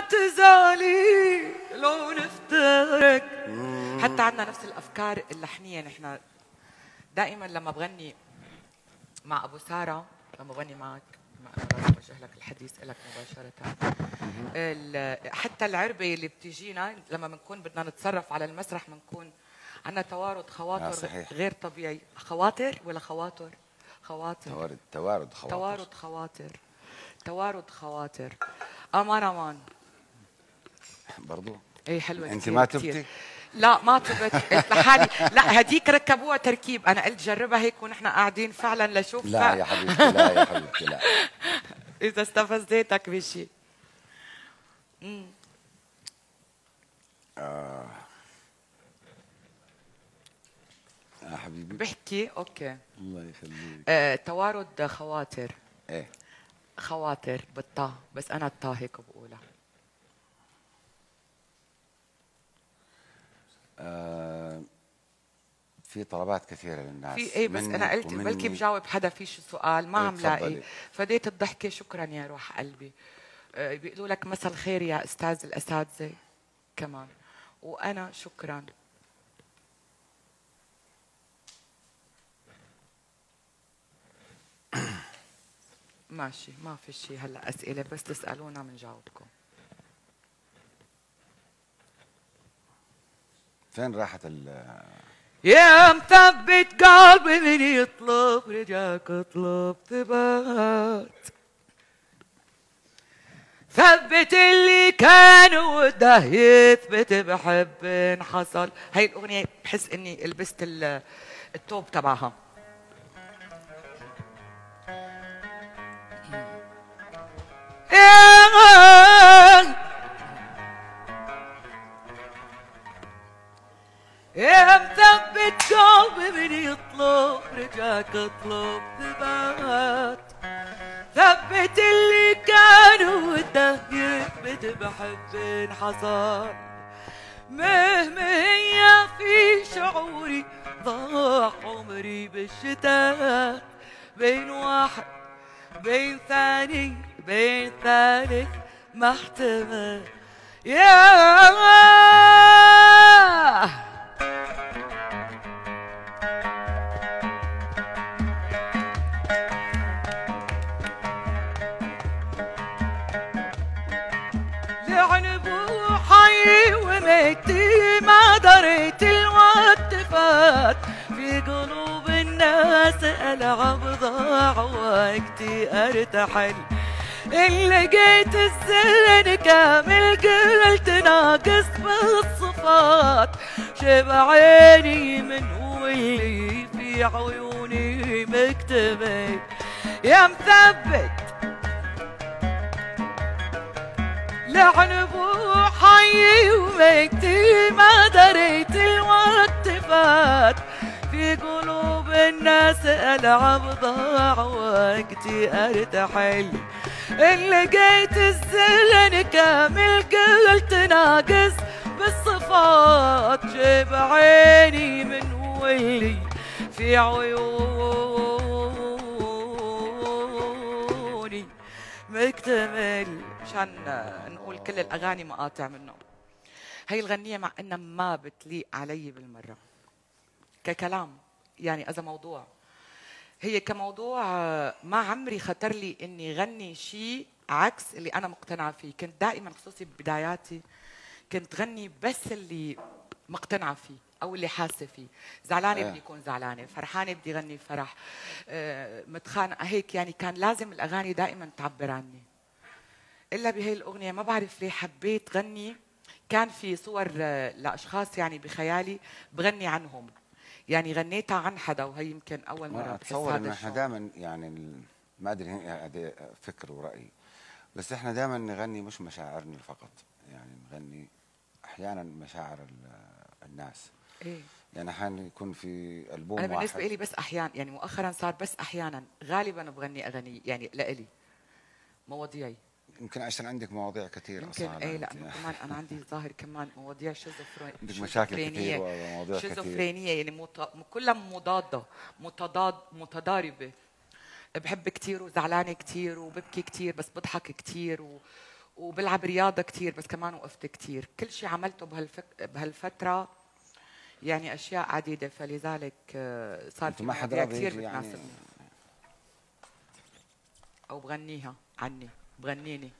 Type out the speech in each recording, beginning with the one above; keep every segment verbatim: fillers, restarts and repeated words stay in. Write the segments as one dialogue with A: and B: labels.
A: تزالي لو نفترق. حتى عندنا نفس الافكار اللحنيه. نحن دائما لما بغني مع ابو ساره، لما بغني معك، ما انا لازم اوجه لك الحديث لك مباشره، حتى العربه اللي بتجينا لما بنكون بدنا نتصرف على المسرح بنكون عندنا توارد خواطر غير طبيعي. خواطر ولا خواطر؟ خواطر.
B: توارد توارد خواطر.
A: توارد خواطر. توارد خواطر. امان امان.
B: برضو؟
A: ايه حلوه.
B: انت ما تبتي؟
A: لا ما تبت، قلت لحالي لا هديك ركبوها تركيب، انا قلت جربها هيك ونحن قاعدين فعلا لشوف.
B: لا يا حبيبتي لا يا حبيبتي لا.
A: اذا استفزيتك بشيء. امم
B: آه. يا حبيبي
A: بحكي اوكي.
B: الله يخليك.
A: آه، توارد خواطر.
B: ايه
A: خواطر بالطا، بس انا الطا هيك بقولها.
B: آه في طلبات كثيرة للناس.
A: في ايه بس انا قلت بلكي بجاوب حدا في شي سؤال ما عم لاقي، فديت الضحكة. شكرا يا روح قلبي. آه بيقولوا لك مساء الخير يا استاذ الاساتذة كمان، وانا شكرا. ماشي ما في شيء هلا اسئله، بس تسالونا بنجاوبكم.
B: فين راحت ال
A: يا مثبت قلبي من يطلب رجاك اطلب ثبات، ثبت اللي كان وده يثبت بحب انحصل. هاي الاغنيه بحس اني لبست التوب تبعها. يا مثبت قلبي من يطلب رجاك اطلب ثبات، ثبت اللي كان وده يثبت بحب انحصر. مهما هي في شعوري ضاع عمري بالشتات، بين واحد بين ثاني بين ثالث ما احتمل. يا لعن بوحي وميتي ما دريت الوقت فات، في قلوب الناس العب ضاع وقتي ارتحل. إن لقيت الزين كامل قلت ناقص بالصفات، شبع عيني من هو اللي في عيوني مكتمل. يا مثبت لعن بوحي وميتي ما دريت الوقت فات، في قلوب الناس العب ضاع وقتي ارتحل. إن لقيت الزلن كامل قلت ناقص بالصفات، جيب عيني من ويلي في عيوني مكتمل. مشان نقول كل الاغاني مقاطع منه. هي الغنية مع انها ما بتليق علي بالمرة ككلام، يعني اذا موضوع هي كموضوع ما عمري خطر لي اني غني شيء عكس اللي انا مقتنعه فيه. كنت دائما خصوصي ببداياتي كنت غني بس اللي مقتنعه فيه او اللي حاسه فيه. زعلانه بدي اكون زعلانه، فرحانه بدي غني فرح، آه، متخانقه هيك. يعني كان لازم الاغاني دائما تعبر عني. الا بهي الاغنيه ما بعرف ليه حبيت غني. كان في صور لاشخاص يعني بخيالي بغني عنهم، يعني غنيتها عن حدا، وهي يمكن اول مره بحس هذا.
B: اتصور انه احنا دائما يعني ما ادري هذا فكر وراي، بس احنا دائما نغني مش مشاعرنا فقط، يعني نغني احيانا مشاعر الناس.
A: ايه
B: يعني احيانا يكون في البوم
A: انا
B: واحد.
A: بالنسبه لي بس احيانا، يعني مؤخرا صار بس احيانا، غالبا بغني اغاني يعني لإلي مواضيعي.
B: يمكن عشان عندك مواضيع كثير
A: يمكن
B: اصلا.
A: ايه لانه كمان انا عندي ظاهر كمان مواضيع شيزوفرينيه،
B: عندك مشاكل كثير ومواضيع كثير
A: شيزوفرينيه، يعني مت... كلها مضاده متضاد متضاربه. بحب كثير وزعلانه كثير وببكي كثير بس بضحك كثير و... وبلعب رياضه كثير، بس كمان وقفت كثير. كل شيء عملته بهالفك... بهالفتره يعني اشياء عديده، فلذلك آه، صار في
B: ما حد
A: مواضيع
B: راضي
A: كثير
B: يجي يعني.
A: بتناسبني او بغنيها عني، بغنيني.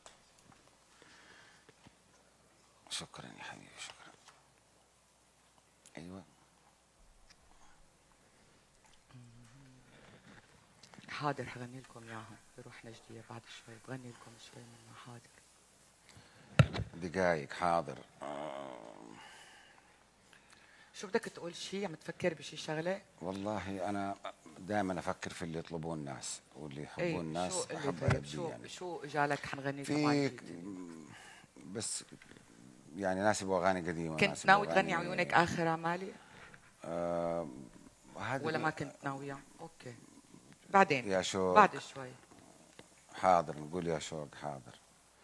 B: شكرا يا حبيبي، شكرا. ايوه
A: حاضر، حغني لكم اياها بروح نجديه بعد شوي، بغني لكم شوي منها. حاضر
B: دقايق. حاضر. آه.
A: شو بدك تقول؟ شيء عم تفكر بشي شغله؟
B: والله انا دائما افكر في اللي يطلبوه الناس واللي يحبوه
A: ايه
B: الناس
A: شو اللي
B: احب
A: طيب؟
B: ادي
A: شو
B: يعني.
A: شو اجالك حنغني
B: في
A: كمان جديد؟
B: بس يعني ناس يبغوا اغاني قديمه.
A: كنت ناوي تغني عيونك اخر امالي؟
B: آه
A: ولا ما كنت ناويه؟ اوكي بعدين
B: يا شوق
A: بعد شوي.
B: حاضر نقول يا شوق. حاضر.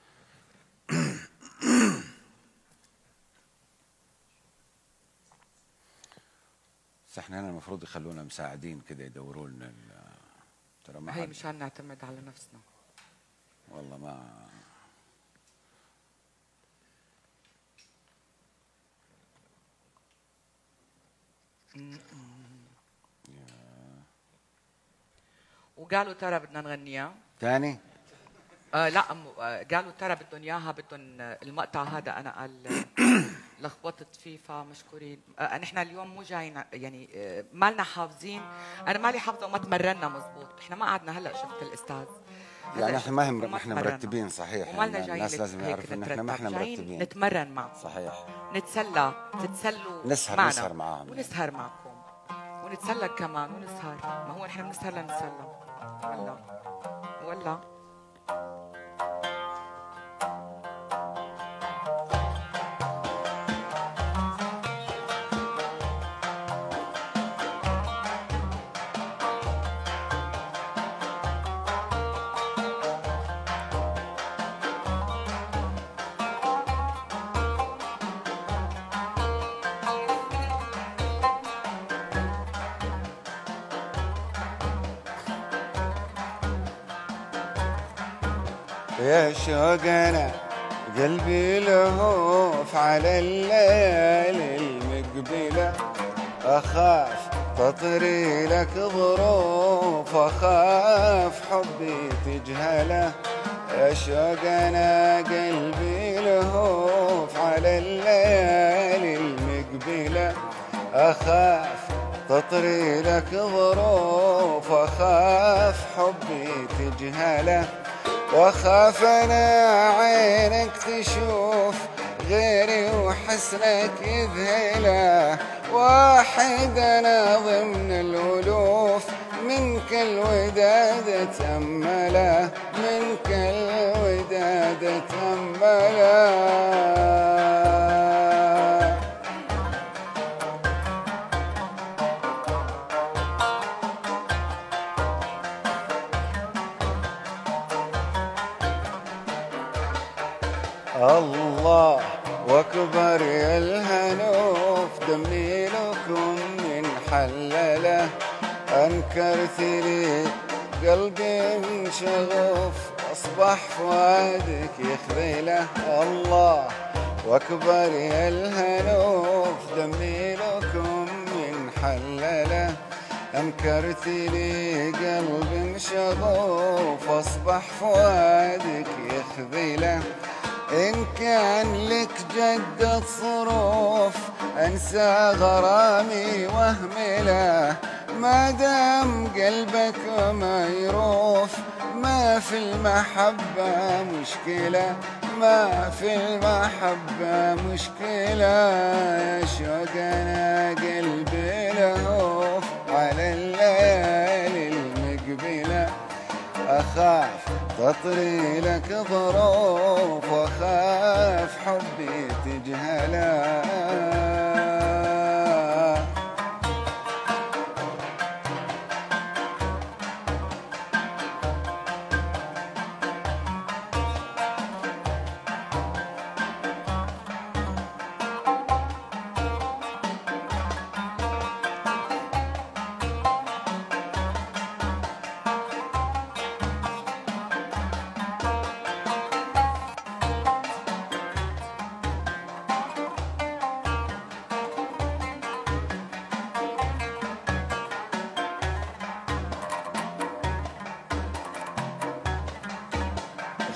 B: بس احنا هنا المفروض يخلونا مساعدين كده، يدوروا لنا. ترى ما
A: هي
B: حد.
A: مشان نعتمد على نفسنا.
B: والله ما
A: وقالوا ترى بدنا نغنيها
B: ثاني.
A: آه لا آه قالوا ترى بدهم اياها، بدهم المقطع هذا انا قال لخبطت فيه فمشكورين. آه نحن اليوم مو جايين يعني آه مالنا حافظين، انا مالي حافظه وما تمرنا مزبوط. احنا ما قعدنا هلا شفت الاستاذ
B: يعني احنا ما هم احنا مرتبين صحيح.
A: ومالنا
B: يعني
A: جايين
B: الناس لازم يعرفوا ان احنا ما احنا مرتبين.
A: نتمرن معكم
B: صحيح.
A: نتسلى تتسلوا
B: نسهر
A: معنا.
B: نسهر معاهم
A: ونسهر معكم ونتسلى كمان ونسهر. ما هو نحن بنسهر لنتسلى ولا ولا
B: يا شوق انا قلبي لهوف على الليالي المقبله، اخاف تطري لك ظروف، اخاف حبي تجهله. يا شوق انا قلبي لهوف على الليالي المقبله، اخاف تطري لك ظروف، اخاف حبي تجهله. واخاف انا عينك تشوف غيري وحسنك يذهله، واحد انا ضمن الالوف منك الوداد تأمله، منك الوداد تأمله. الله واكبر يا الهنوف دمي لكم من حلله، انكرت لي قلبي من شغوف اصبح فؤادك يخذله. الله واكبر يا الهنوف دمي لكم من حلله، انكرت لي قلبي شغوف اصبح فؤادك يخذله. إن كان لك جدة صروف أنسى غرامي وأهمله، ما دام قلبك ما يروف ما في المحبة مشكلة، ما في المحبة مشكلة. يا شوق أنا قلبي لهوف على الليالي المقبلة، أخاف تطري لك ظروف، واخاف حبي تجهله.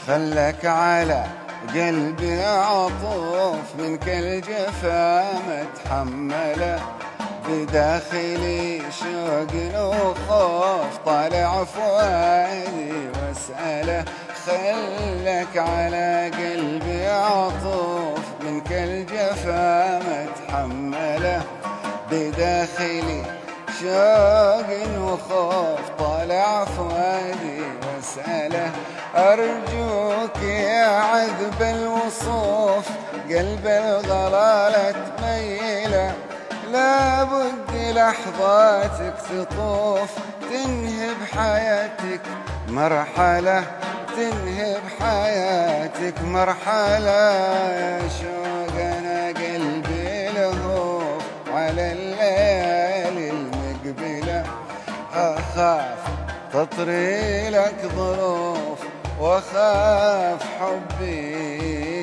B: خلك على قلبي عطوف من كل جفا متحمله بداخلي شوق وخوف طالع فؤادي واسأله خلك على قلبي عطوف من كل جفا متحمله بداخلي شوق وخوف طالع فؤادي واسأله أرجوك يا عذب الوصوف قلب الغلالة تميله لابد لحظاتك تطوف تنهي بحياتك مرحلة تنهي بحياتك مرحلة يا شوق أنا قلبي لهوف على الليالي المقبلة أخاف تطري لك ظروف وأخاف حبي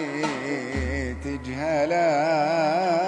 B: تجهله.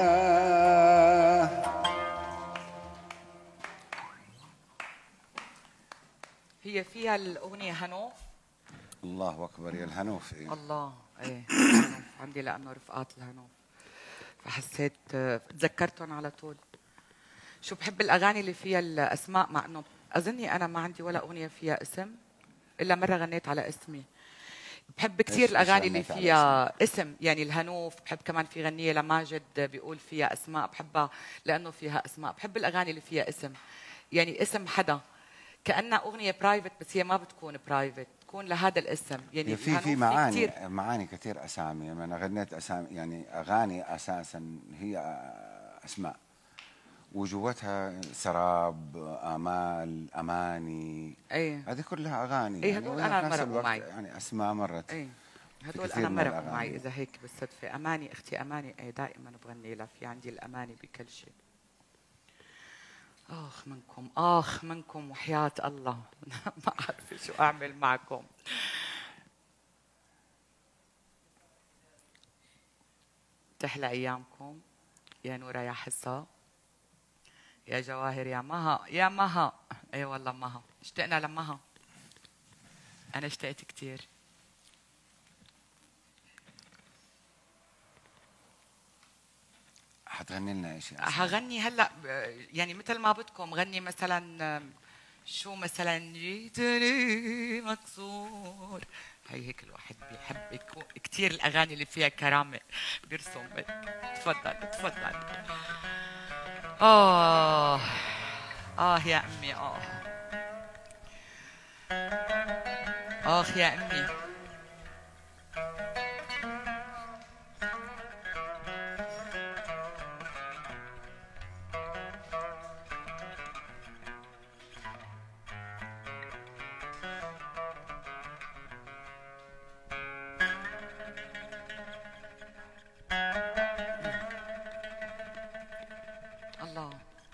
A: هي فيها الأغنية هنوف.
B: الله أكبر يا الهنوف. إيه؟
A: الله ايه عندي لأنه رفقات الهنوف فحسيت تذكرتهم على طول. شو بحب الأغاني اللي فيها الأسماء مع أنه أظني أنا ما عندي ولا أغنية فيها اسم إلا مرة غنيت على اسمي. بحب كثير الأغاني اللي فيها اسم يعني الهنوف. بحب كمان في غنية لماجد بيقول فيها أسماء بحبها لأنه فيها أسماء. بحب الأغاني اللي فيها اسم يعني اسم حدا كأنها أغنية برايفت بس هي ما بتكون برايفت تكون لهذا الاسم يعني
B: في في معاني كتير. معاني كثير أسامي. أنا غنيت أسامي يعني أغاني أساسا هي أسماء وجوتها سراب آمال أماني.
A: أيه.
B: هذه كلها أغاني.
A: أيه هدول
B: يعني
A: أنا مرقوا معي
B: يعني أسماء مرت.
A: أيه هدول أنا مرقوا معي إذا هيك بالصدفة. أماني أختي أماني أيه دائما بغني لها. في عندي الأماني بكل شيء. آخ منكم آخ منكم وحياة الله ما أعرف شو أعمل معكم. تحلى أيامكم يا نورة يا حصة يا جواهر يا مها يا مها. أي والله مها اشتقنا لمها. أنا اشتقت كتير.
B: حتغني لنا شيء؟
A: حغني هلا يعني مثل ما بدكم. غني مثلا شو مثلا جيتني مكسور. هي هيك الواحد بيحب كثير الاغاني اللي فيها كرامه بيرسم. تفضل تفضل. اه اه يا امي اه اخ يا امي. الله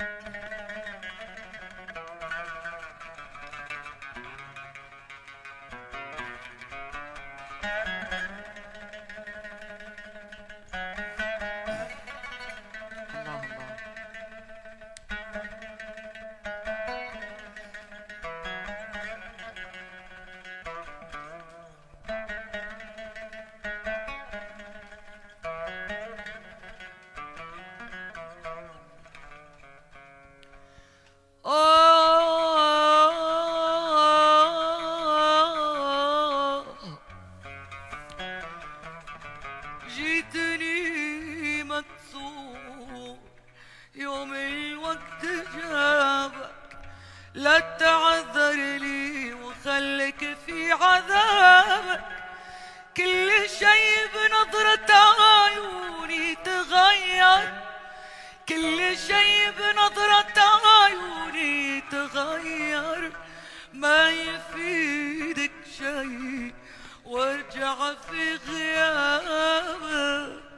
A: جيتني مكسور يوم الوقت جابك لا تعذر لي وخليك في عذابك. كل شيء بنظرة عيوني تغير. كل شيء بنظرة عيوني تغير. ما يفيدك شيء وارجع في غيابك.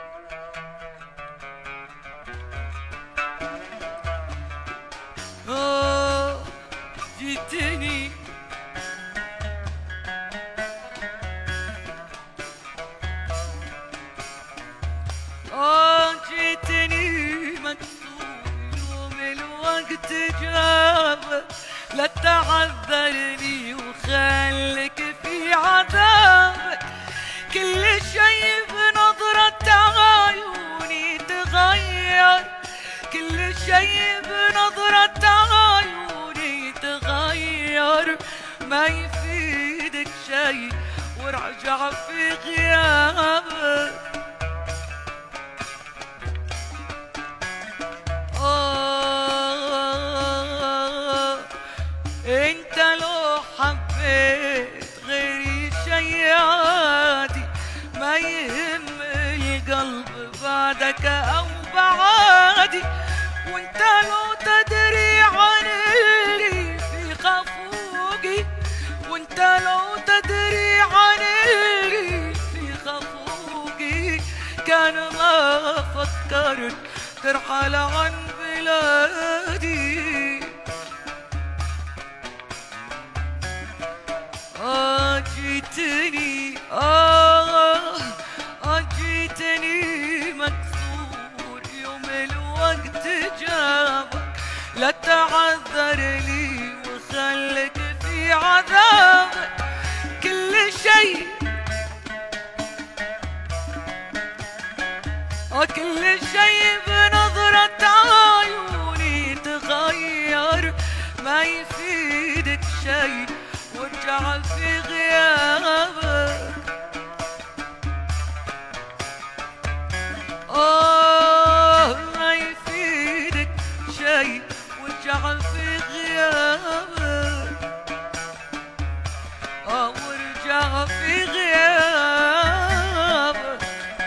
A: آه جيتني آه جيتني مكسور بنظرة عيوني تغير، ما يفيدك شي وارجع في غيابك. آه انت لو حبيت غيري شي عادي، ما يهم القلب بعدك او بعادي. وانت لو تدري عن اللي في خفوقي، وانت لو تدري عن اللي في خفوقي، كان ما فكرت ترحل عن بلادي. آه جيتني آه آه جيتني مكسور يوم الوقت جابك، لا تعذر لي وخلك في عذابك. كل شيء آه كل شيء بنظرة عيوني تغير، ما يفيدك شي وارجع في غيابك. آه ما يفيدك شي وارجع في غيابك. آه وارجع في غيابك.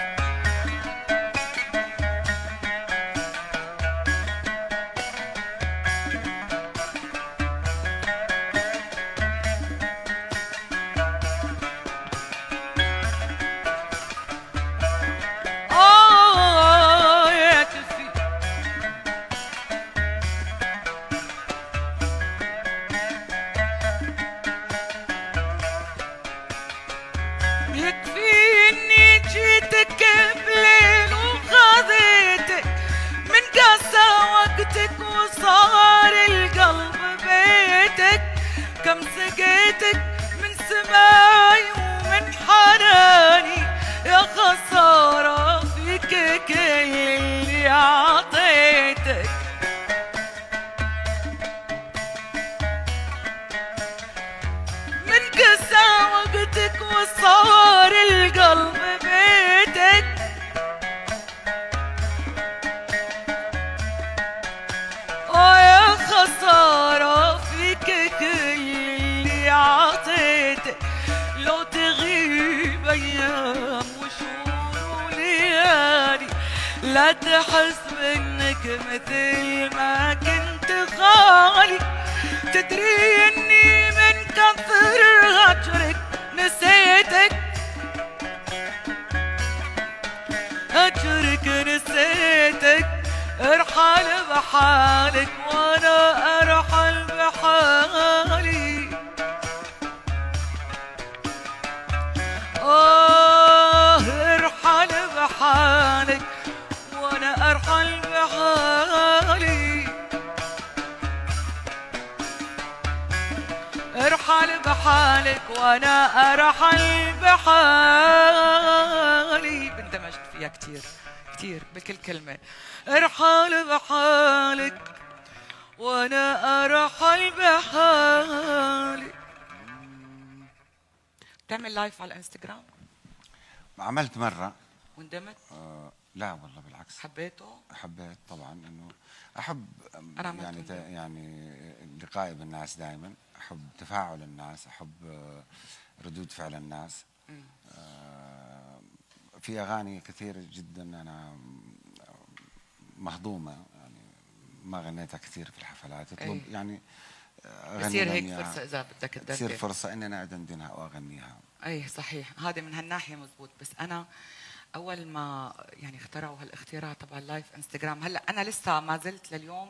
A: يكفي اني جيتك بليل وخذيتك من قسى وقتك وصار القلب بيتك. كم سقيتك من سماي ومن حناني، يا خسارة فيك كل اللي عطيتك. من قسى وقتك وصار القلب بيتك. اه يا خسارة فيك كل اللي عطيتك. لو تغيب ايام وشهور وليالي، لا تحس منك مثل ما كنت غالي. تدري اني من كثر هجرك نسيتك، هجرك نسيتك. ارحل بحالك وانا ارحل بحالي. آه ارحل بحالك وانا ارحل بحالي. ارحل بحالك وانا ارحل بحالي. اندمجت فيها كثير كثير بكل كلمة. ارحل بحالك وانا ارحل بحالي. بتعمل لايف على الانستغرام؟
B: عملت مرة
A: واندمت؟
B: آه لا والله بالعكس.
A: حبيته؟
B: حبيت طبعا، انه احب
A: أنا
B: يعني يعني لقائي بالناس دائما، احب تفاعل الناس، احب ردود فعل الناس. آه في اغاني كثير جدا انا مهضومه، يعني ما غنيتها كثير في الحفلات. يطلب
A: أي.
B: يعني
A: بصير هيك فرصه اذا بدك تدندن،
B: تصير فرصه اني انا ادندنها او اغنيها.
A: اي صحيح، هذا من هالناحيه مزبوط. بس انا اول ما يعني اخترعوا هالاختراع تبع اللايف انستغرام، هلا انا لسه ما زلت لليوم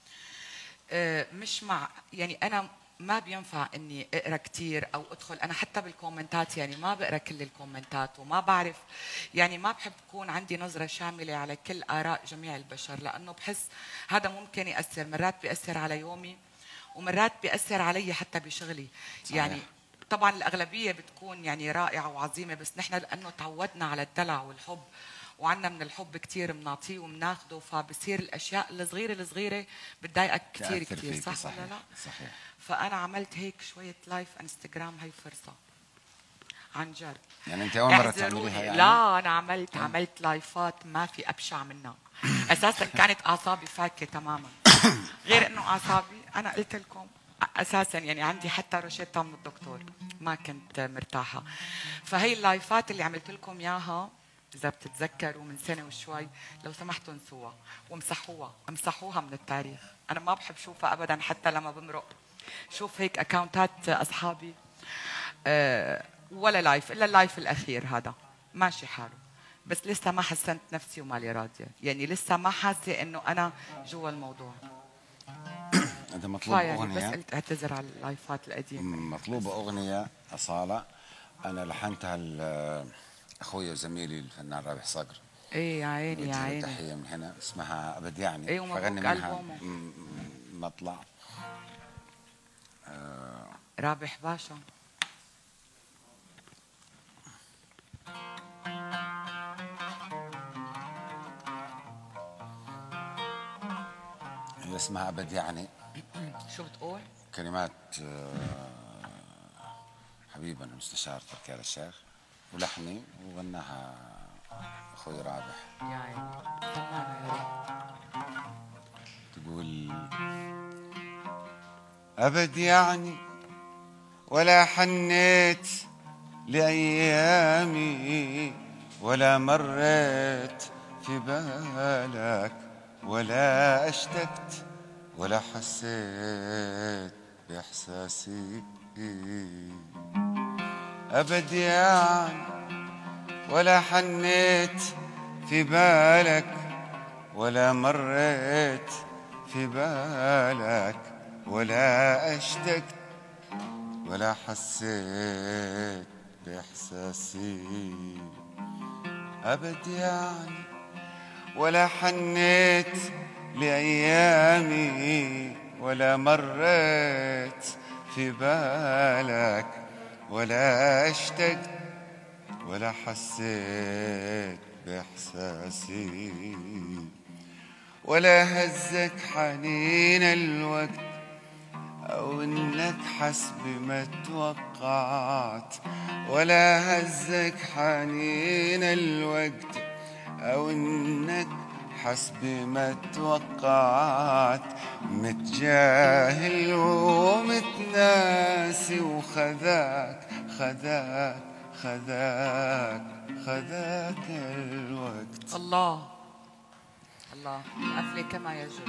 A: مش مع، يعني انا ما بينفع اني اقرا كثير او ادخل انا حتى بالكومنتات، يعني ما بقرا كل الكومنتات وما بعرف، يعني ما بحب تكون عندي نظره شامله على كل اراء جميع البشر، لانه بحس هذا ممكن ياثر، مرات بياثر على يومي ومرات بياثر علي حتى بشغلي. صحيح. يعني طبعا الاغلبيه بتكون يعني رائعه وعظيمه، بس نحن لانه تعودنا على الدلع والحب وعنا من الحب كتير بنعطيه وبناخده، فبصير الاشياء الصغيره الصغيره بتضايقك كتير كتير، صح, صح ولا لا؟
B: صحيح.
A: فانا عملت هيك شويه لايف انستغرام، هي فرصه عن جد.
B: يعني انت اول مره تعمليها يعني؟
A: لا انا عملت عملت لايفات ما في ابشع منها. اساسا كانت اعصابي فاكه تماما. غير انه اعصابي انا قلت لكم اساسا يعني عندي حتى روشيتا من الدكتور، ما كنت مرتاحه. فهي اللايفات اللي عملت لكم اياها اذا بتتذكروا من سنه وشوي، لو سمحتوا انسوها وامسحوها، امسحوها من التاريخ. انا ما بحب شوفها ابدا حتى لما بمرق. شوف هيك اكاونتات اصحابي أه ولا لايف الا اللايف الاخير هذا ماشي حاله، بس لسه ما حسنت نفسي ومالي راضيه، يعني لسه ما حاسه انه انا جوا الموضوع.
B: انت مطلوب اغنيه،
A: بس قلت اعتذر على اللايفات القديمه.
B: مطلوبه اغنيه اصاله انا لحنتها لاخوي وزميلي الفنان رابح صقر.
A: ايه يا عيني يا عيني.
B: تحيه من هنا اسمها ابد يعني.
A: ايه
B: فغني منها مطلع.
A: آه رابح باشا.
B: هي اسمها ابد يعني.
A: شو بتقول؟
B: كلمات حبيبنا المستشار تركي آل الشيخ، ولحني وغناها اخوي رابح.
A: يا عيني فنانة يا
B: تقول ابد يعني ولا حنيت لايامي ولا مريت في بالك ولا اشتقت ولا حسيت باحساسي. ابد يعني ولا حنيت في بالك ولا مريت في بالك ولا اشتقت ولا حسيت باحساسي. ابد يعني ولا حنيت لايامي ولا مريت في بالك ولا اشتقت ولا حسيت باحساسي. ولا هزك حنين الوقت او انك حسب ما توقعت ولا هزك حنين الوقت او انك حسب ما توقعت. متجاهل ومتناسي وخذاك خذاك خذاك خذاك الوقت.
A: الله الله قفلة كما يجب.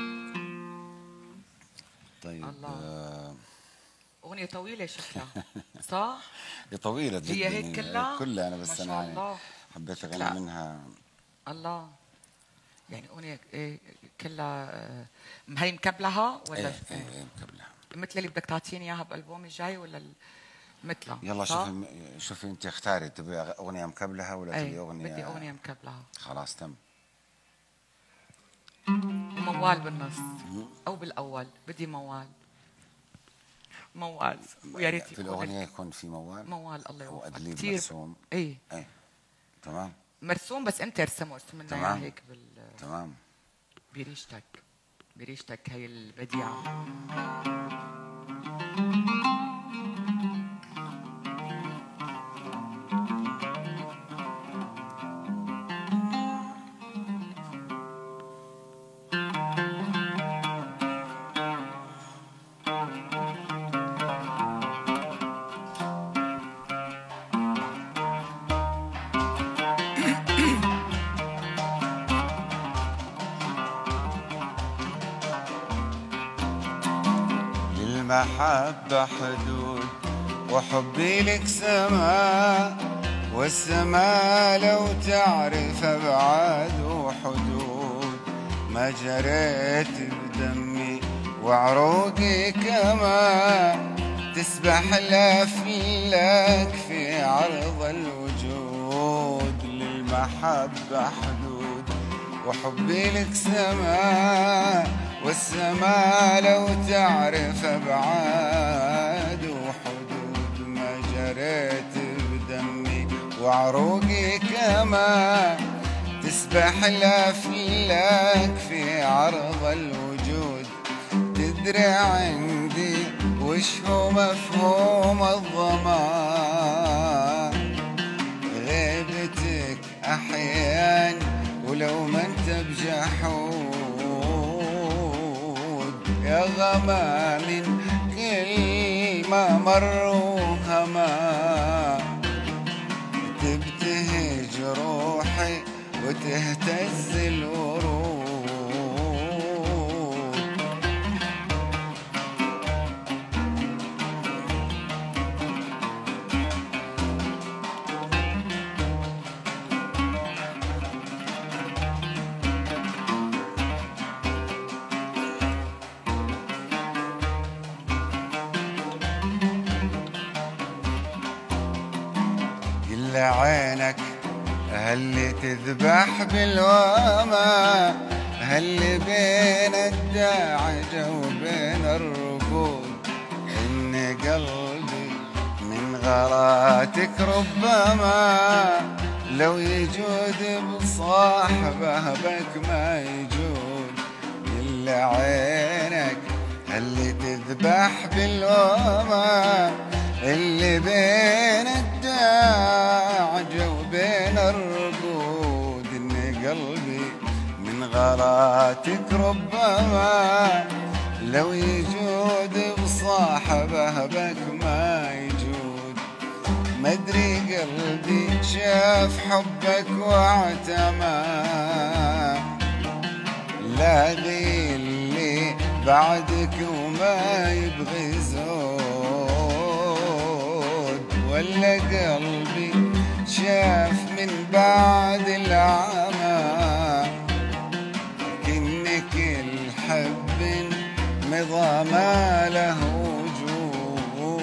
B: طيب الله. آه
A: أغنية طويلة شكلها صح؟
B: هي طويلة جدا.
A: هي هيك كلها؟
B: كلها أنا بس أنا
A: الله.
B: حبيت أغني منها.
A: الله يعني أغنية إيه كلها هي مكبلها ولا؟
B: إيه إيه, إيه مكبلها
A: مثل اللي بدك تعطيني إياها بألبوم الجاي ولا مثلها؟
B: يلا شوفي شوفي أنت اختاري، تبي أغنية مكبلها ولا تبي أغنية؟
A: بدي أغنية مكبلها.
B: خلاص تم.
A: وموال بالنص او بالاول. بدي موال موال ويا ريت
B: في الاغنيه يكون في موال.
A: موال الله يوفقك.
B: كثير مرسوم.
A: اي
B: اي تمام
A: مرسوم، بس انت ارسمه ارسم لنا اياه هيك بال
B: تمام
A: بريشتك بريشتك هي البديعه.
B: المحبة حدود وحبي لك سماء، والسماء لو تعرف أبعاد وحدود. ما جريت بدمي وعروقي كما تسبح الأفلاك في عرض الوجود. للمحبة حدود وحبي لك سماء، والسماء لو تعرف أبعاد وحدود. ما جريت بدمي وعروقي كما تسبح الأفلاك في عرض الوجود. تدري عندي وش هو مفهوم الضمان، غيبتك أحيان ولو ما انت بجحود، يا غمام كل ما مروا هما، تبتهج روحي وتهتز الورود. قل عينك هاللي تذبح بالوما، هاللي بين الداعجة وبين الركود، إن قلبي من غراتك ربما لو يجود بصاحبه بك ما يجود. قل عينك هاللي تذبح بالوما، اللي بين الداعجة وبين الرقود، إن قلبي من غراتك ربما لو يجود بصاحبه بك ما يجود. مدري قلبي شاف حبك واعتمى، لا غيلي بعدك وما يبغي زود، ولا قلبي شاف من بعد العمى كأنك الحب مضى ما له وجود.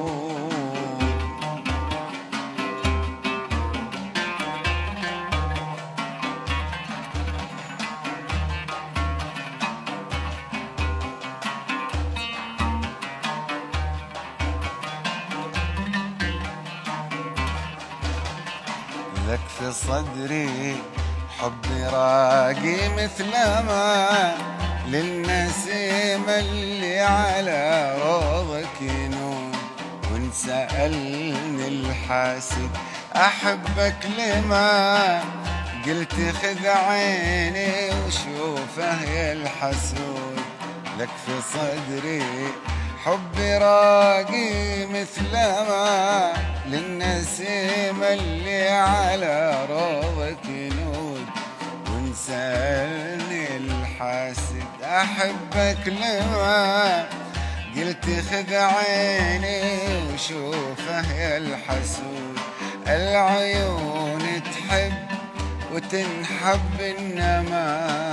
B: لك في صدري حبي راقي مثل ما للنسيم اللي على روضك ينون، وان سألني الحاسد أحبك لما قلت خذ عيني وشوفه يا الحسود. لك في صدري حبي راقي مثل ما للنسيم اللي على روضك ينود، وان سألني الحاسد أحبك لما قلت خذ عيني وشوفه يا الحسود. العيون تحب وتنحب إنما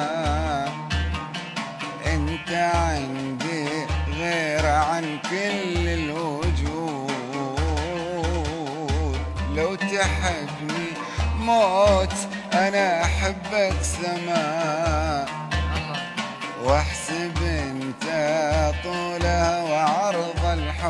B: انت عندي غير عن كل الوجود. لو تحبني موت أنا أحبك سما، واحسب انت طولها وعرض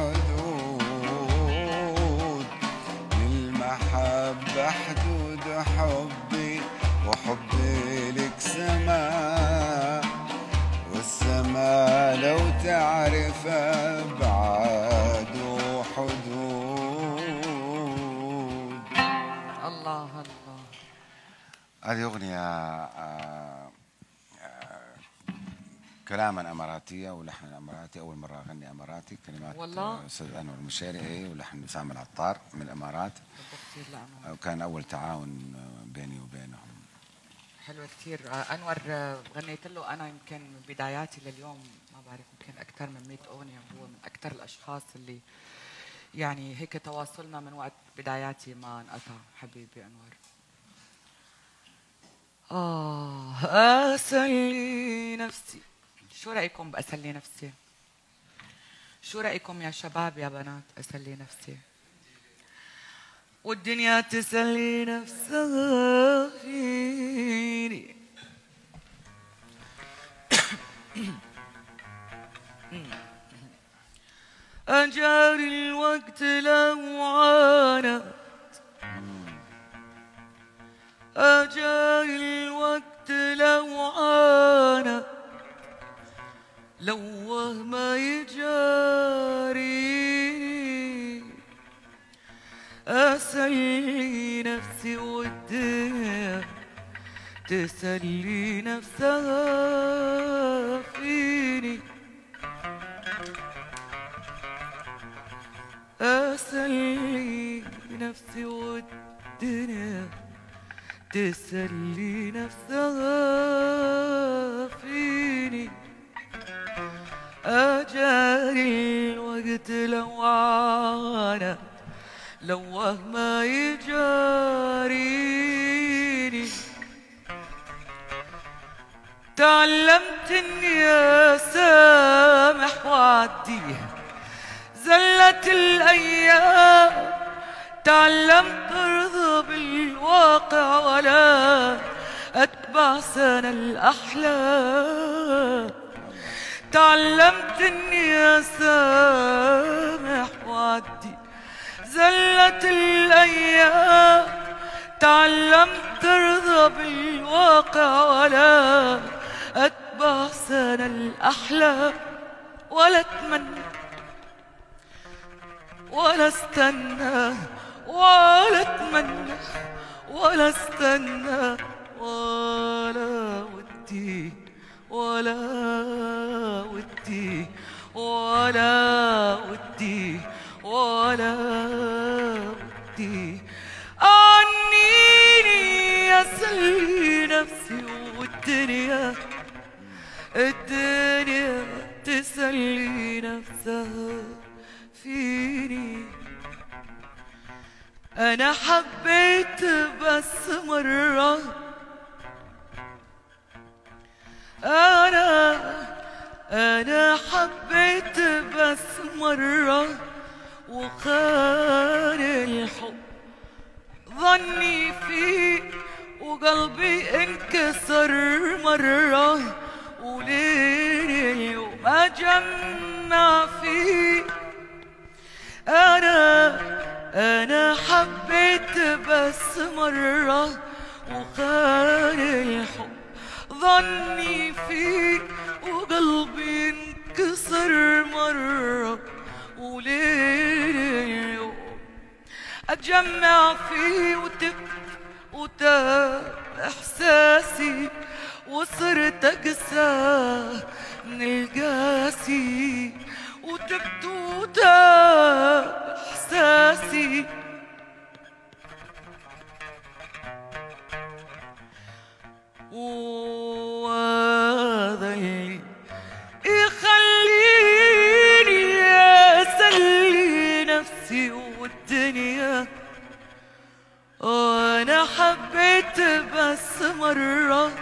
B: الحدود. للمحبة حدود حبي وحبي لك سما، والسما لو تعرف أبعاد وحدود.
A: الله الله.
B: هذه أغنية آه آه كلاما أماراتية ولحن أماراتي، أول مرة أغني أماراتي. كلمات
A: والله
B: أستاذ أنور المشيري ولحن سامي العطار من الإمارات، وكان أول تعاون بيني وبينهم.
A: حلوة كثير. أنور غنيت له أنا يمكن من بداياتي لليوم ما بعرف يمكن أكثر من مئة أغنية، هو من أكثر الأشخاص اللي يعني هيك تواصلنا من وقت بداياتي ما انقطع. حبيبي أنور. آه أسلي نفسي. شو رأيكم بأسلي نفسي؟ شو رأيكم يا شباب يا بنات أسلي نفسي؟ والدنيا تسلي نفسها فيني. أجاري الوقت لو عانت أجا الوقت لو عانى لوه ما يجاري أسلي نفسي والدنيا تسلي نفسها فيني أسلي نفسي والدنيا تسلي نفسها فيني أجاري الوقت لو عانى لوه ما يجاريني تعلمت اني اسامح وعديه زلت الايام تعلمت ارضى بالواقع ولا اتبع سنى الاحلام تعلمت اني اسامح وعدي زلت الايام تعلمت ارضى بالواقع ولا اتبع سنى الاحلام ولا اتمنى ولا استنى ولا اتمنى ولا استنى ولا ودي ولا ودي ولا ودي ولا ودي عنيني اسلي نفسي والدنيا الدنيا تسلي نفسها فيني انا حبيت بس مرة انا انا حبيت بس مرة وخان الحب ظني فيه وقلبي انكسر مرة ولين اليوم اجمع فيه انا انا حبيت بس مرة وخان الحب ظني فيه وقلبي انكسر مرة ولين اليوم أتجمع فيه وتب وتاب إحساسي وصرت أقسى من القاسي وتبت وتاب إحساسي وهذا اللي يخليني أسلي نفسي والدنيا أنا حبيت بس مرة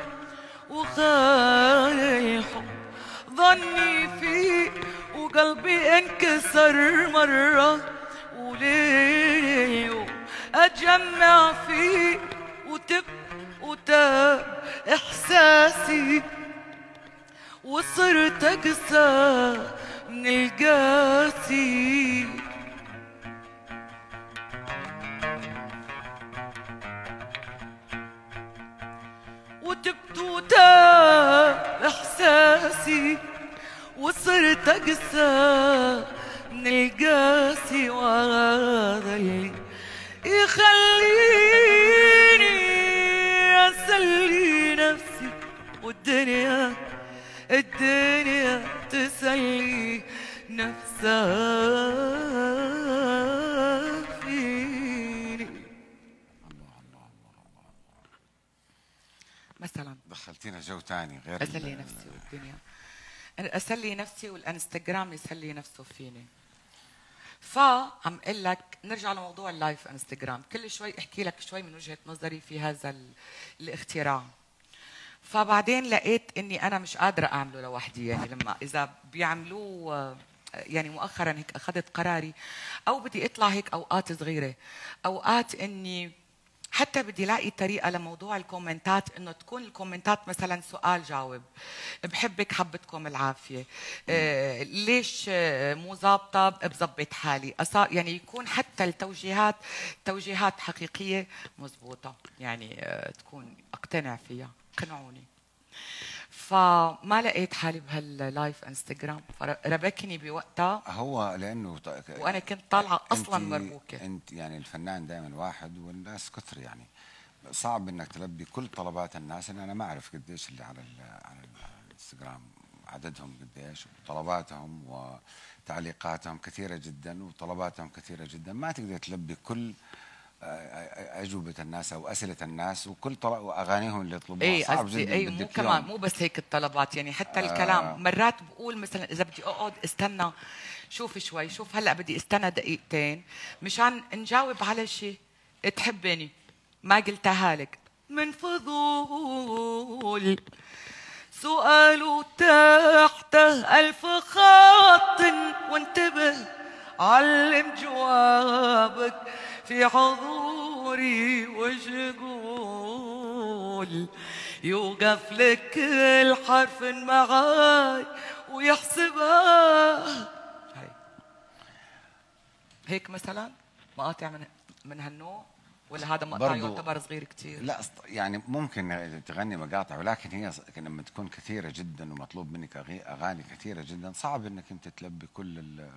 A: وخان الحب ظني فيه وقلبي انكسر مرة ولين اليوم أتجمع فيه وتب وتاب إحساسي وصرت أقسى من القاسي وتبت وتاب إحساسي وصرت أقسى من القاسي وهذا اللي يخليني أسلي نفسي والدنيا الدنيا تسلي نفسها فيني.
B: الله الله الله
A: مثلا
B: دخلتينا جو تاني غير
A: أسلي نفسي والدنيا أسلي نفسي والانستغرام يسلي نفسه فيني. فعم اقول لك نرجع لموضوع اللايف انستغرام، كل شوي احكي لك شوي من وجهة نظري في هذا الاختراع. فبعدين لقيت اني انا مش قادرة اعمله لوحدي، يعني لما اذا بيعملوه يعني مؤخرا هيك اخذت قراري او بدي اطلع هيك اوقات صغيرة، اوقات اني حتى بدي لاقي طريقه لموضوع الكومنتات، انه تكون الكومنتات مثلا سؤال جاوب، بحبك حبتكم العافيه، آه ليش آه مو ظابطه بظبط حالي، يعني يكون حتى التوجيهات توجيهات حقيقيه مزبوطه، يعني آه تكون اقتنع فيها، قنعوني. فما لقيت حالي بهاللايف انستغرام، فربكني بوقتها.
B: هو لانه
A: وانا كنت طالعه اصلا مربوكه.
B: انت يعني الفنان دائما واحد والناس كثر، يعني صعب انك تلبي كل طلبات الناس. انا ما اعرف قديش اللي على على الانستغرام عددهم قديش، وطلباتهم وتعليقاتهم كثيره جدا، وطلباتهم كثيره جدا، ما تقدر تلبي كل أجوبة الناس أو أسئلة الناس وكل طلب وأغانيهم اللي يطلبوها.
A: أي
B: صعب جدا.
A: أي مو كمان مو بس هيك الطلبات، يعني حتى آه الكلام مرات بقول مثلا إذا بدي أقعد استنى شوف شوي، شوف هلا بدي استنى دقيقتين مشان نجاوب على شيء تحبني ما قلتها لك من فضول، سؤال تحته ألف خط، وانتبه علم جوابك في حضوري وشقول، يوقف لك كل حرف معاي ويحسبها. هي. هيك مثلا مقاطع من من هالنوع، ولا هذا مقطع يعتبر صغير كثير؟
B: لا يعني ممكن تغني مقاطع، ولكن هي لما تكون كثيره جدا ومطلوب منك اغاني كثيره جدا صعب انك انت تلبي كل ال.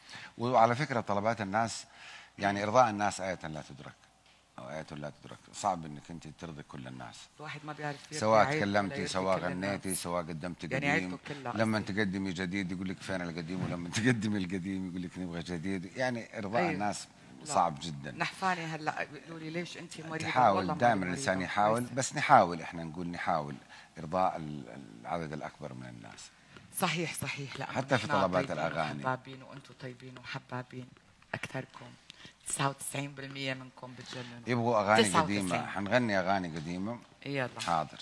B: وعلى فكره طلبات الناس يعني ارضاء الناس آية لا تدرك او آية لا تدرك، صعب انك انت ترضي كل الناس.
A: الواحد ما بيعرف
B: سواء تكلمتي سواء غنيتي سواء قدمتي
A: يعني
B: قديم، لما تقدمي جديد يقول لك فين القديم، ولما تقدمي القديم يقول لك نبغى جديد. يعني ارضاء أيوه. الناس صعب جدا.
A: نحفاني هلا بيقولوا لي ليش انت مريضه؟
B: تحاول دائما الانسان يحاول، بس نحاول احنا نقول نحاول ارضاء العدد الاكبر من الناس.
A: صحيح صحيح. لا
B: حتى في طلبات الاغاني
A: حبابين، وانتم طيبين وحبابين اكثركم. تسعة وتسعين بالمئة منكم بتجننوا.
B: يبغوا اغاني قديمه، حنغني اغاني قديمه.
A: يلا
B: حاضر.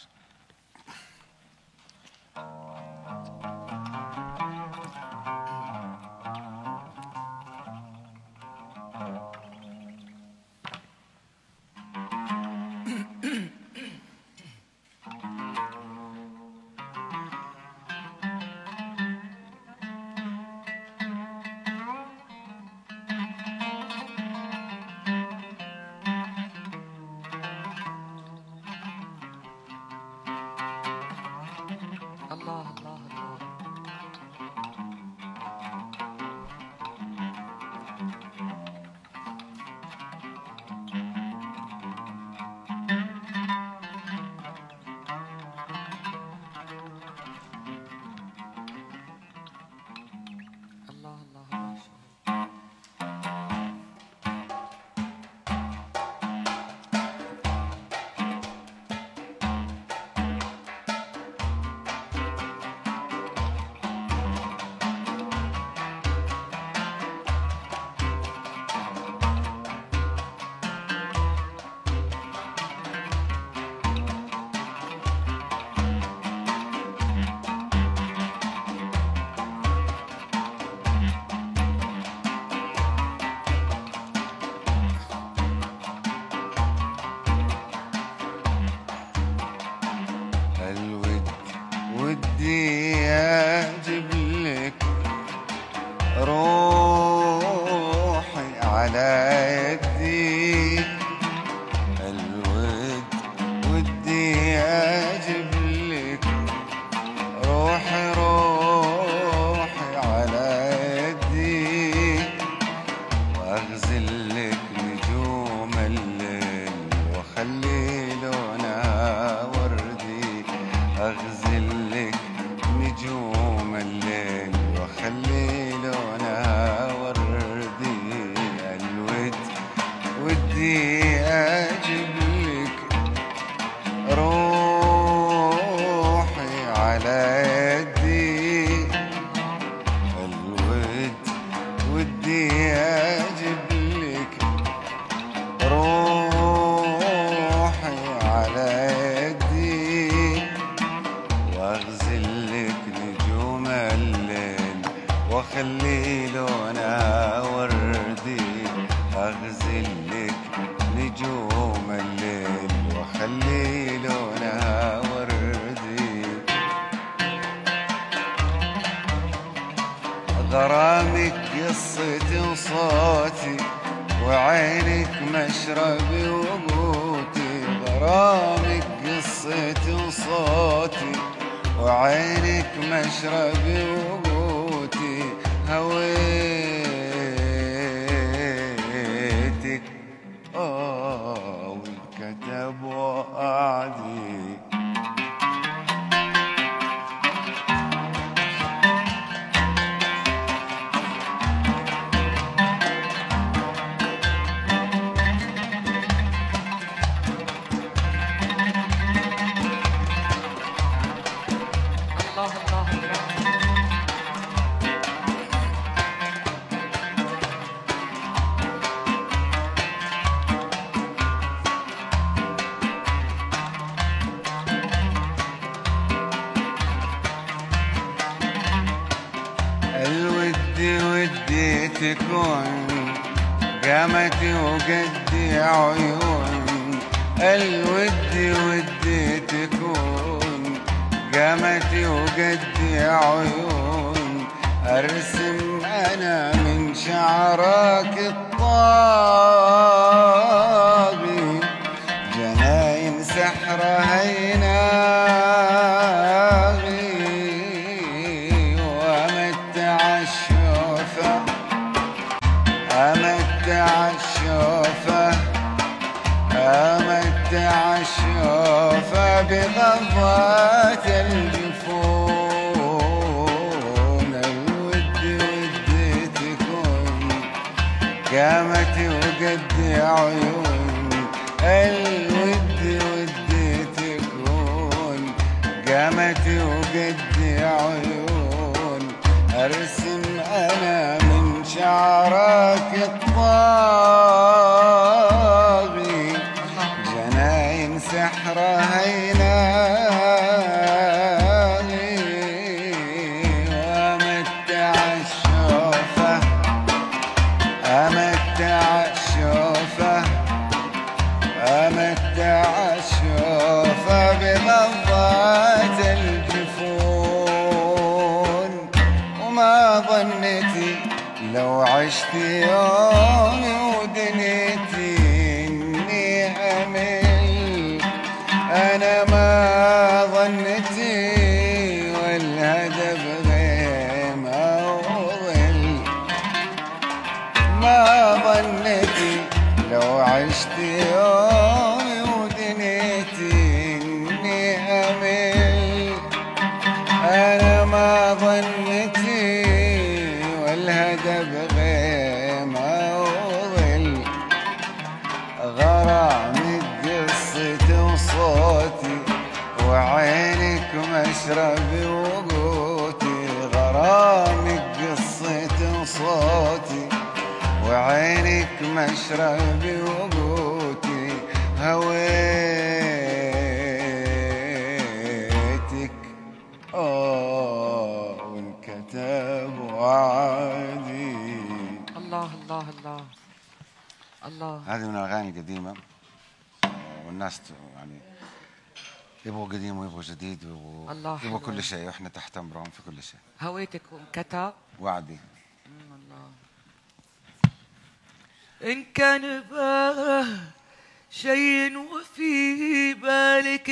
B: روحي قصتي وصوتي، وعينك مشربي وقوتي. غرامك قصتي وصوتي، وعينك مشربي وقوتي. هويتك آه والكتب وقعدي. تكون قامتي وقدي عيون. الود ودي تكون قامتي وقدي عيون. ارسم انا من شعرك الطاغي جناين سحرها يناغي. وامتع الشوفه أمتع الشوفة أمتع الشوفة بغضات الجفون. الود ودي تكون قامتي وقدي عيون. الود ودي تكون قامتي وقدي عيون. أرسم أنا من شعرك الطاغي جناين سحرها يناغي. وامتع الشوفة امتع الشوفة امتع الشوفة بغضات الجفون. وما ظنتي لو عشت يومي ودنيتي اني امل. انا ما ظنتي والهدف غيمة وظل. ما ظنتي لو عشت يومي ودنيتي اني امل. انا ما ظنتي والهدف غيمة وظل. غرامك قصتي وصوتي، وعينك مشربي وقوتي. غرامك قصتي وصوتي، وعينك مشربي وقوتي. هويتك آه وانكتب وعادي.
A: الله الله الله الله.
B: هذه من الأغاني القديمة، والناس يعني يبغوا قديم ويبغوا جديد ويبغوا يبغوا كل شيء، واحنا تحت امرهم في كل شيء.
A: هويتك وانكتب
B: وعدي.
A: الله. إن كان باه شيء وفي بالك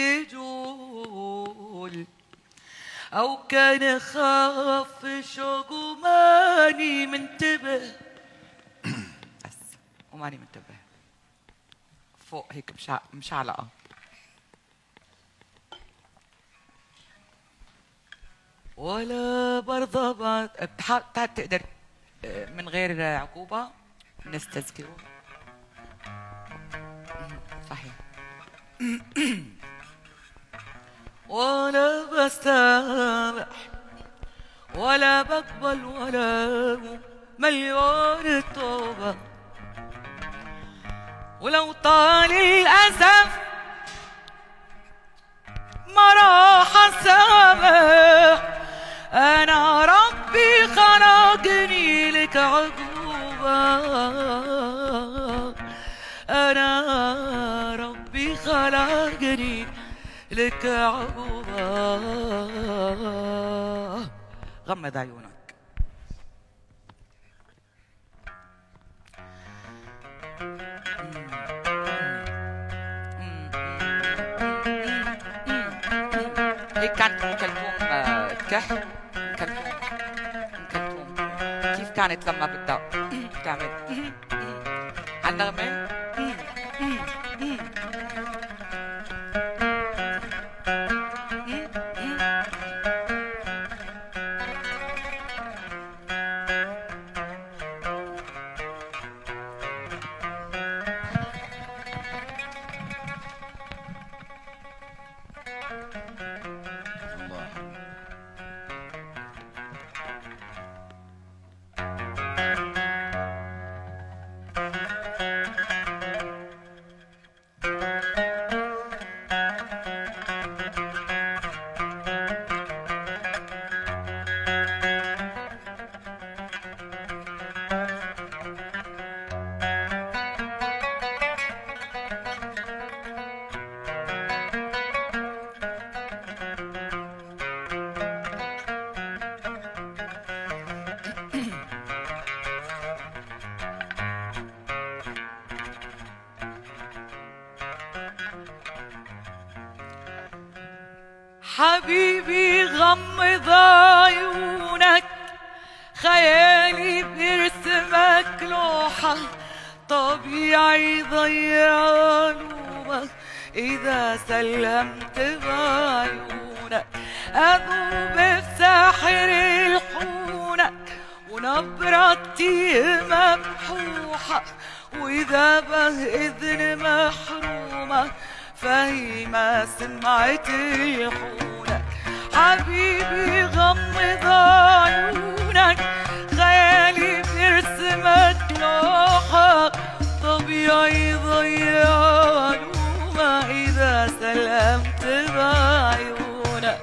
A: يجول، أو كان خاف شوق وماني منتبه. بس وماني منتبه فوق هيك مشع... مشعلقة. ولا برضى بعد بتحاول تقدر من غير عقوبة نستذكره. صحيح. ولا بستامح ولا بقبل ولا مليون توبة. ولو طال الأسف ما راح أسامح. أنا ربي خلقني لك عقوبة. أنا ربي خلقني لك عقوبة. غمض عيونك. هيك كانت ام كلثوم آه، تكح. ام كلثوم ام كلثوم كيف كانت لما بدها تعمل على النغمه. حبيبي غمض عيونك، خيالي بيرسمك لوحة، طبيعي ضيع نومك إذا سلمت بعيونك، أذوب بساحر الحونك ونبرتي مبحوحة، وإذا بإذن محرومة فهي ما سمعت يحونك. حبيبي غمض عيونك، خيالي بيرسمك لوحة، طبيعي ضيع نومة إذا سلمت بعيونك.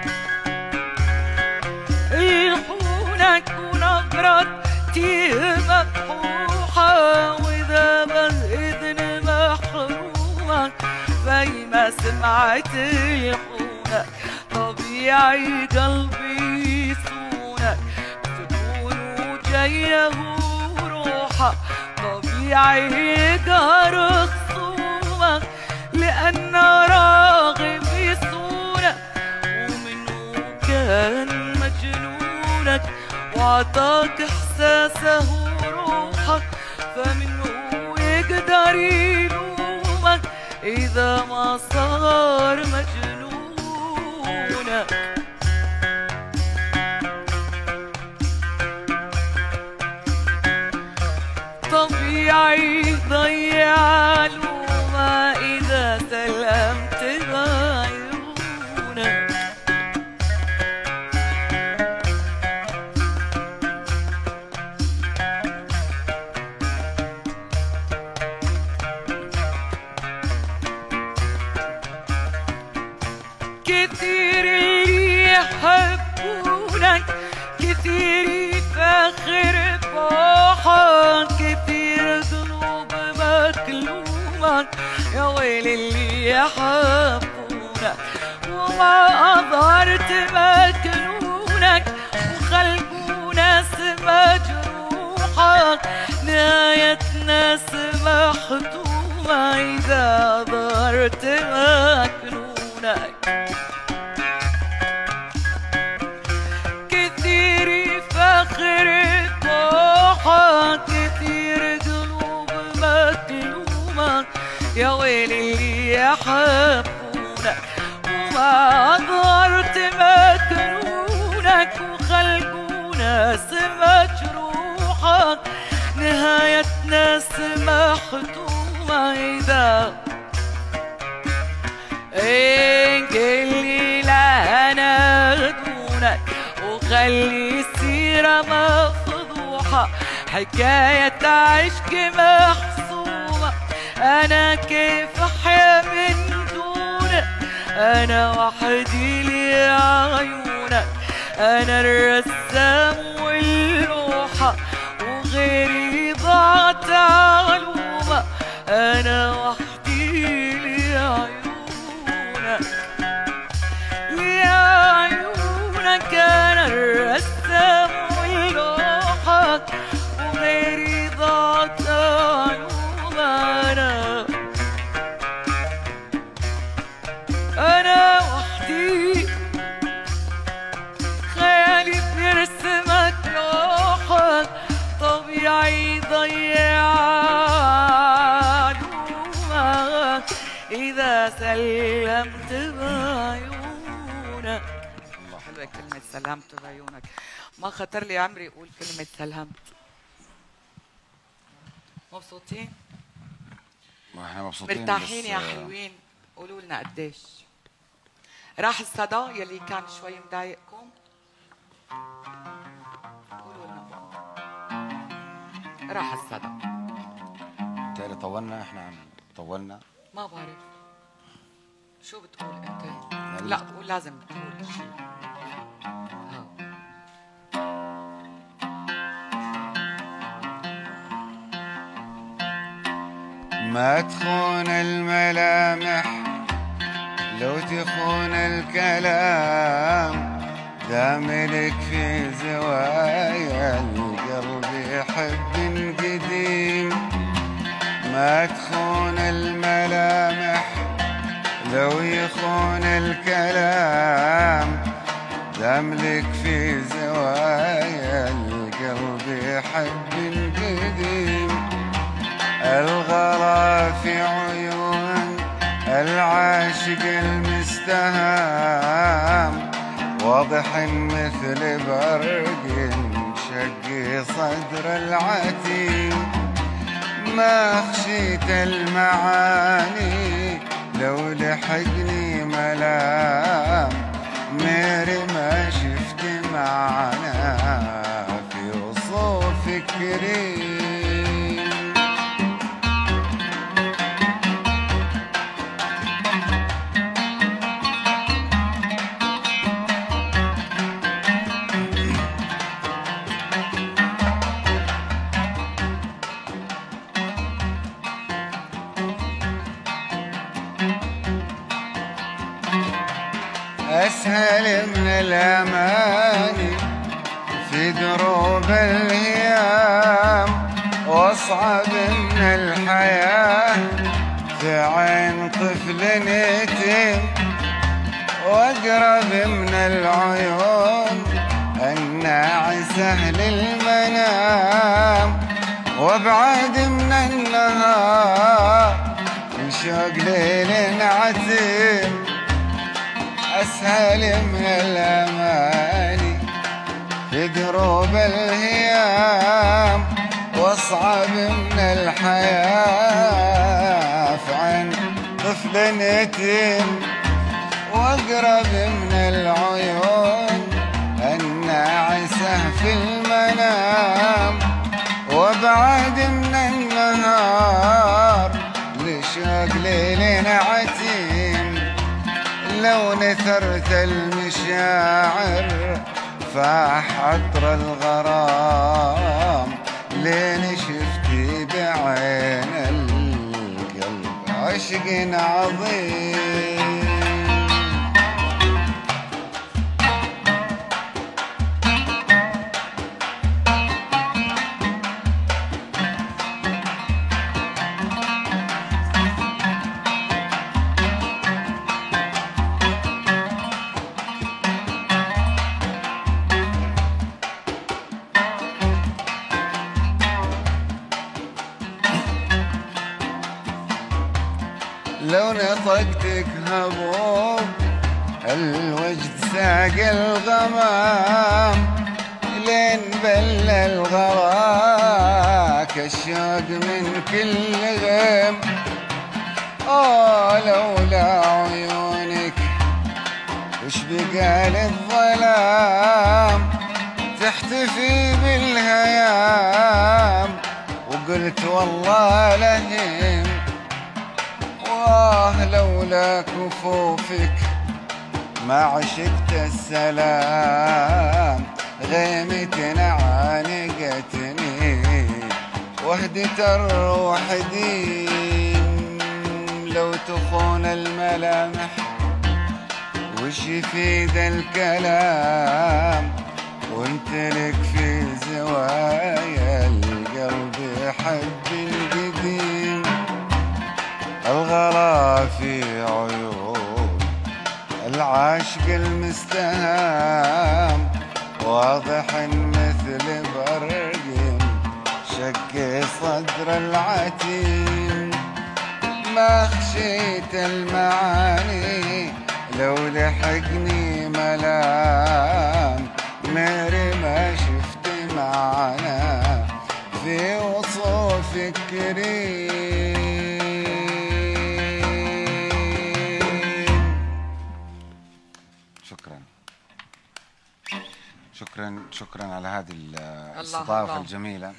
A: يحونك ونبرتي مبحوحة، وإذا بإذن محرومة فهي ما سمعت يحونك. طبيعي قلبي يصونك، تكون جايه روحه، طبيعي يقهر خصومك لأن راغب يصونك، ومنه كان مجنونك وعطاك إحساسه روحك، فمنه يقدر يلومك إذا ما صار مجنونك. طبيعي ضيع لومة إذا سلمت بعيونك. كتير اللي يحبونك، كتير يفخر بروحك، كتير قلوب مكلومك، يا ويل اللي يحبونك وما أظهرت مكنونك، وخلقوا ناس مجروحك، نهاية ناس مختومة إذا أظهرت مكنونك. كثير يفخر بروحك، كثير قلوب مكلومة، يا ويل اللي يحبونك وما أظهرت مكنونك، وخلقوا ناس مجروحك، نهاية ناس مختومة إذا انقلي لها دونك، وخلي السيرة مفضوحة، حكاية عشق محسومة، أنا كيف أحيا من دونك، أنا وحدي لي عيونك، أنا الرسام واللوحة، وغيري ضاعت علومة، أنا وحدي لي عيونك، لي عيونك، أنا الرسام واللوحة، وغيري ضاعت علومة، أنا أنا وحدي إذا سلمت بعيونك. حلوة كلمة سلمت بعيونك، ما خطر لي عمري أقول كلمة سلمت. مبسوطين؟
B: احنا مبسوطين
A: مرتاحين يا حلوين؟ قولوا لنا قديش راح الصدى يلي كان شوي مضايقكم؟ قولوا لنا. راح الصدى.
B: بتهيألي طولنا، احنا عم طولنا.
A: ما بعرف شو بتقول انت؟ لا بقول لازم تقول شيء.
B: ما تخون الملامح لو تخون الكلام، داملك في زوايا القلب يحب قديم. ما تخون الملامح لو يخون الكلام، داملك في زوايا القلب يحب قديم. الغلا في عيون العاشق المستهام، واضح مثل برق شق صدر العتيم. ما خشيت المعاني لو لحقني ملام، ميري ما شفت معنا في وصوفك كريم. أسهل من الأماني في دروب الهيام، وأصعب من الحياة في عين طفل يتيم. وأقرب من العيون الناعسة للمنام، وأبعد من النهار الشوق ليل عتيم. أسهل من الأماني في دروب الهيام، وأصعب من الحياة في عين طفل يتيم. وأقرب من العيون الناعسة في المنام، وأبعد من النهار لشوق ليل عتيم. لو نثرت المشاعر فاح عطر الغرام، لين شفتي بعين القلب عشق عظيم. لو نطقتك هبوب الوجد ساق الغمام، لين بل الغراك الشوق من كل غيم. آه لولا عيونك وش بقى للظلام، تحتفي بالهيام وقلت والله لهيم. واه لولا كفوفك ما عشقت السلام، غيمة عانقتني وهدت الروح دين. لو تخون الملامح وش يفيد الكلام، وانت لك في زوايا القلب يحب القديم. الغلا في عيون العاشق المستهام، واضح مثل برق شق صدر العتيم. ما خشيت المعاني لو لحقني ملام مهري ما شفت معنا في وصوفك كريم. شكرا شكرا شكرا على هذه الاستضافة الجميلة.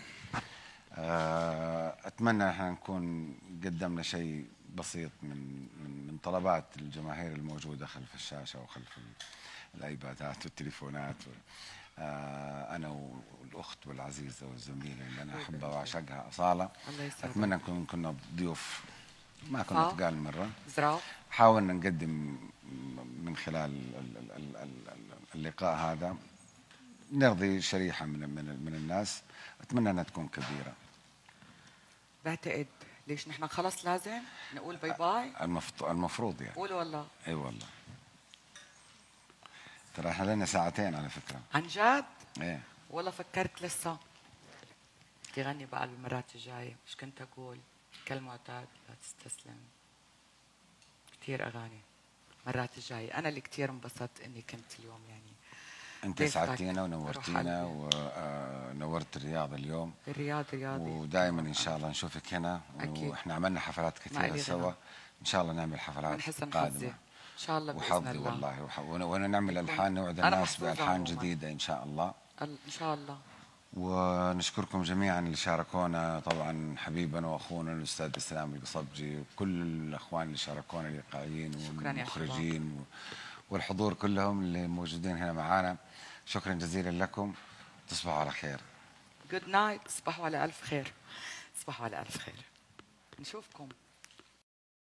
B: أتمنى احنا نكون قدمنا شيء بسيط من من من طلبات الجماهير الموجودة خلف الشاشة وخلف الأيبادات والتليفونات. أنا والأخت والعزيزة والزميلة اللي أنا أحبها وأعشقها أصالة، أتمنى نكون كنا ضيوف ما كنا تقال مرة. حاولنا نقدم من خلال اللقاء هذا نرضي شريحة من من من الناس، أتمنى أنها تكون كبيرة.
A: بعتقد ليش نحن خلص لازم نقول باي باي.
B: المفروض يعني.
A: قول والله.
B: اي والله. ترى احنا لنا ساعتين على فكرة.
A: عن جد؟
B: ايه
A: والله فكرت لسه بدي غني بقى المرات الجاية. مش كنت أقول كالمعتاد لا تستسلم. كثير أغاني مرات الجاية. أنا اللي كثير انبسطت إني كنت اليوم يعني.
B: انت سعدتينا ونورتينا ونورت الرياض اليوم.
A: الرياض رياضي
B: ودائما ان شاء الله نشوفك هنا. أكيد. واحنا عملنا حفلات كثيره سوا، ان شاء الله نعمل حفلات قادمه ان
A: شاء الله باذن
B: وحظي
A: الله.
B: والله وح... وانا نعمل الحان نوعد الناس بالحان جديده ان شاء الله.
A: ان شاء الله.
B: ونشكركم جميعا اللي شاركونا، طبعا حبيبنا واخونا الاستاذ اسلام القصبجي وكل الاخوان اللي شاركونا الايقاعيين والمخرجين والحضور كلهم اللي موجودين هنا معانا. شكرا جزيلا لكم. تصبحوا على خير.
A: جود نايت. تصبحوا على الف خير. تصبحوا على الف خير. نشوفكم.